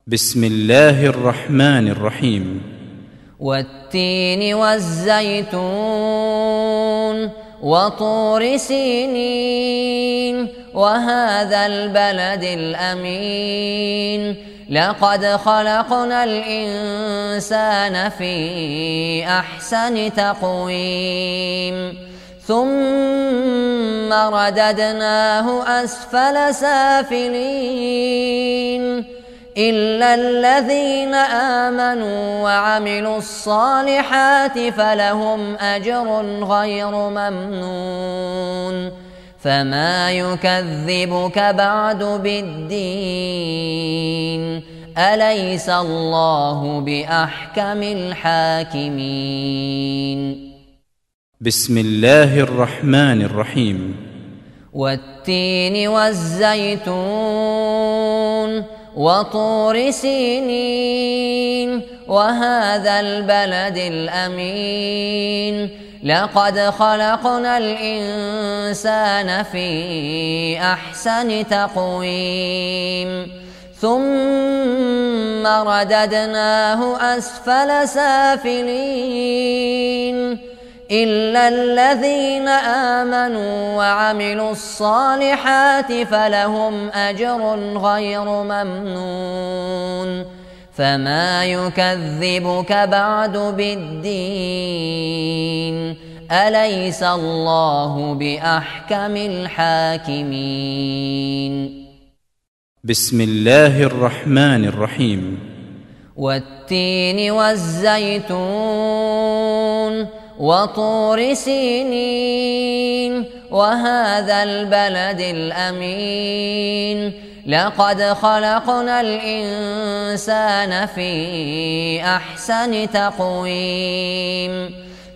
بسم الله الرحمن الرحيم. والتين والزيتون وطور سينين وهذا البلد الأمين لقد خلقنا الإنسان في أحسن تقويم ثم رددناه أسفل سافلين إلا الذين آمنوا وعملوا الصالحات فلهم أجر غير ممنون فما يكذبك بعد بالدين أليس الله بأحكم الحاكمين. بسم الله الرحمن الرحيم. والتين والزيتون وطور سينين وهذا البلد الأمين لقد خلقنا الإنسان في أحسن تقويم ثم رددناه أسفل سافلين إلا الذين آمنوا وعملوا الصالحات فلهم أجر غير ممنون فما يكذبك بعد بالدين أليس الله بأحكم الحاكمين. بسم الله الرحمن الرحيم. والتين والزيتون وطور سينين وهذا البلد الأمين لقد خلقنا الإنسان في أحسن تقويم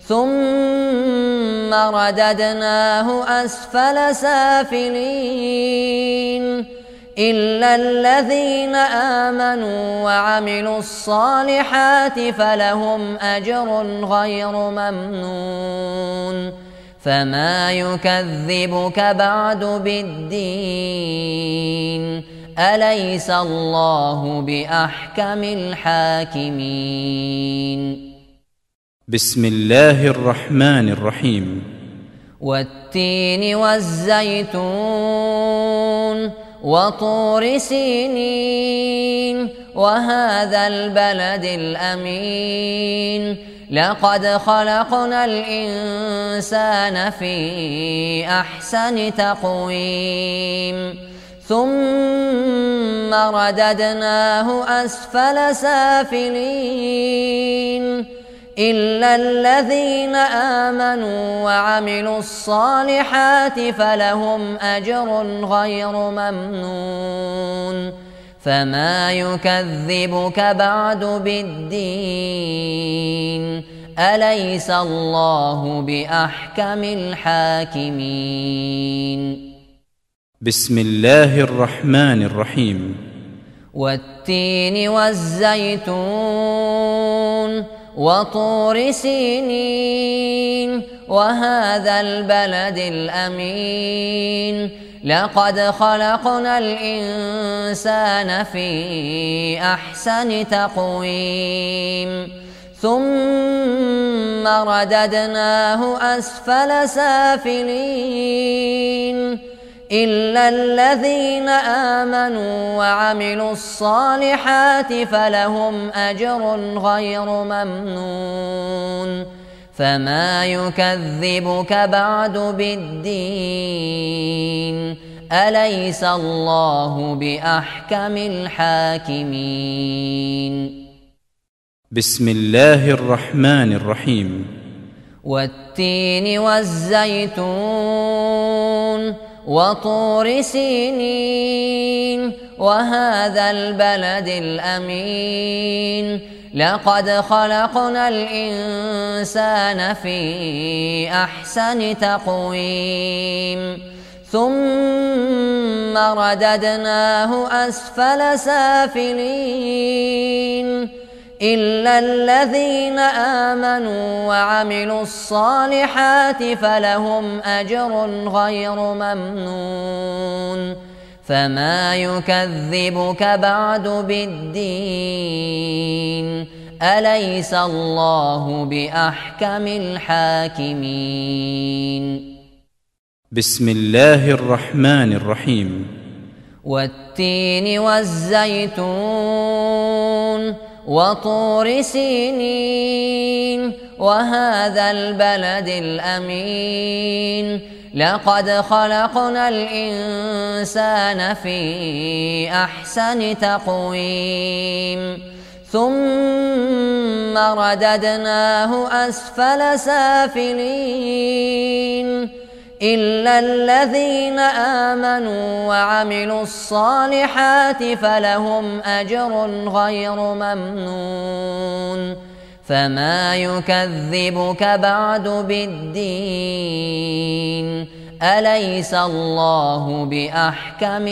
ثم رددناه أسفل سافلين إلا الذين آمنوا وعملوا الصالحات فلهم أجر غير ممنون فما يكذبك بعد بالدين أليس الله بأحكم الحاكمين. بسم الله الرحمن الرحيم. والتين والزيتون وطور سينين وهذا البلد الأمين لقد خلقنا الإنسان في أحسن تقويم ثم رددناه أسفل سافلين إلا الذين آمنوا وعملوا الصالحات فلهم أجر غير ممنون فما يكذبك بعد بالدين أليس الله بأحكم الحاكمين. بسم الله الرحمن الرحيم. والتين والزيتون وطور سينين وهذا البلد الأمين لقد خلقنا الإنسان في أحسن تقويم ثم رددناه أسفل سافلين إلا الذين آمنوا وعملوا الصالحات فلهم أجر غير ممنون فما يكذبك بعد بالدين أليس الله بأحكم الحاكمين. بسم الله الرحمن الرحيم. والتين والزيتون وطور سينين وهذا البلد الأمين لقد خلقنا الإنسان في أحسن تقويم ثم رددناه أسفل سافلين إلا الذين آمنوا وعملوا الصالحات فلهم أجر غير ممنون فما يكذبك بعد بالدين أليس الله بأحكم الحاكمين. بسم الله الرحمن الرحيم. والتين والزيتون وطور سينين وهذا البلد الأمين لقد خلقنا الإنسان في أحسن تقويم ثم رددناه أسفل سافلين إلا الذين آمنوا وعملوا الصالحات فلهم أجر غير ممنون فما يكذبك بعد بالدين أليس الله بأحكم الحاكمين. بسم الله الرحمن الرحيم. والتين والزيتون وطور سينين وهذا البلد الأمين لقد خلقنا الإنسان في أحسن تقويم ثم رددناه أسفل سافلين إلا الذين آمنوا وعملوا الصالحات فلهم أجر غير ممنون. فما يكذبك بعد بالدين أليس الله بأحكم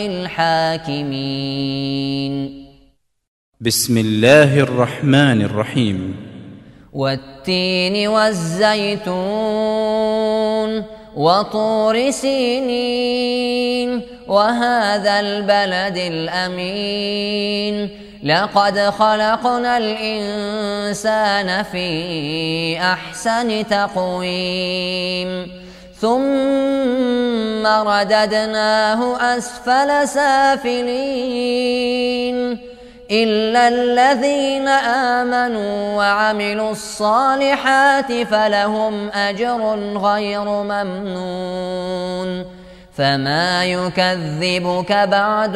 الحاكمين. بسم الله الرحمن الرحيم. والتين والزيتون وطور سينين وهذا البلد الأمين لقد خلقنا الإنسان في أحسن تقويم ثم رددناه أسفل سافلين إلا الذين آمنوا وعملوا الصالحات فلهم أجر غير ممنون. فما يكذبك بعد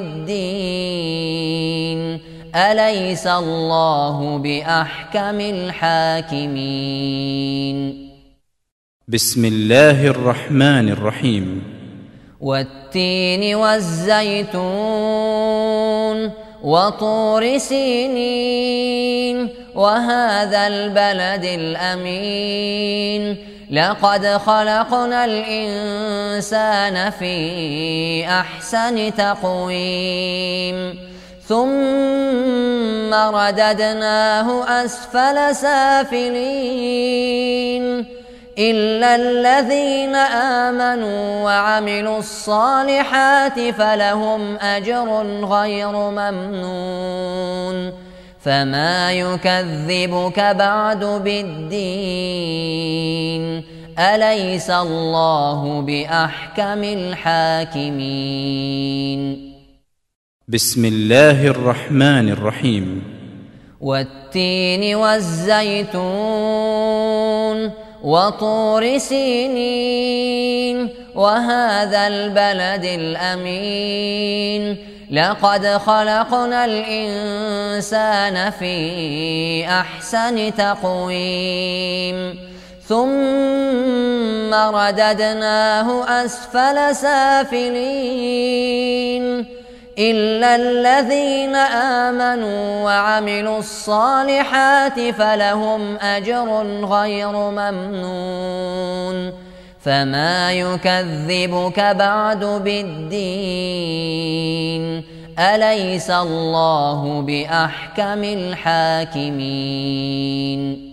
بالدين أليس الله بأحكم الحاكمين. بسم الله الرحمن الرحيم. والتين والزيتون وطور سينين وهذا البلد الأمين لقد خلقنا الإنسان في أحسن تقويم ثم رددناه أسفل سافلين إلا الذين آمنوا وعملوا الصالحات فلهم أجر غير ممنون. فما يكذبك بعد بالدين أليس الله بأحكم الحاكمين. بسم الله الرحمن الرحيم. والتين والزيتون وطور سينين وهذا البلد الأمين لقد خلقنا الإنسان في أحسن تقويم ثم رددناه أسفل سافلين إلا الذين آمنوا وعملوا الصالحات فلهم أجر غير ممنون. فما يكذبك بعد بالدين أليس الله بأحكم الحاكمين.